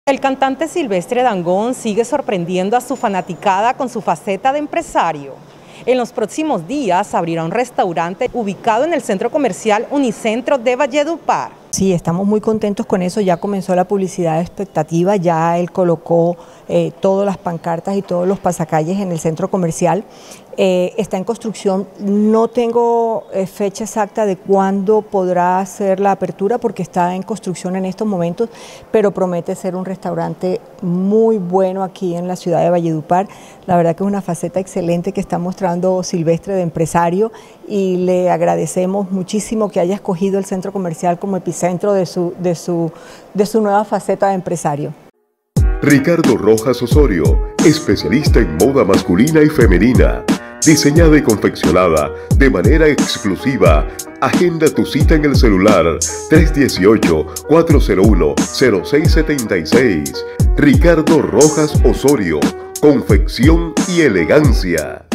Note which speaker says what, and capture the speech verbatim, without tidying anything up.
Speaker 1: El cantante Silvestre Dangond sigue sorprendiendo a su fanaticada con su faceta de empresario. En los próximos días abrirá un restaurante ubicado en el centro comercial Unicentro de Valledupar.
Speaker 2: Sí, estamos muy contentos con eso, ya comenzó la publicidad de expectativa, ya él colocó eh, todas las pancartas y todos los pasacalles en el centro comercial. Eh, está en construcción, no tengo eh, fecha exacta de cuándo podrá ser la apertura porque está en construcción en estos momentos, pero promete ser un restaurante muy bueno aquí en la ciudad de Valledupar. La verdad que es una faceta excelente que está mostrando Silvestre de empresario y le agradecemos muchísimo que haya escogido el centro comercial como epicentro de su, de su, de su nueva faceta de empresario.
Speaker 3: Ricardo Rojas Osorio, especialista en moda masculina y femenina, diseñada y confeccionada de manera exclusiva. Agenda tu cita en el celular tres uno ocho, cuatro cero uno, cero seis siete seis. Ricardo Rojas Osorio, confección y elegancia.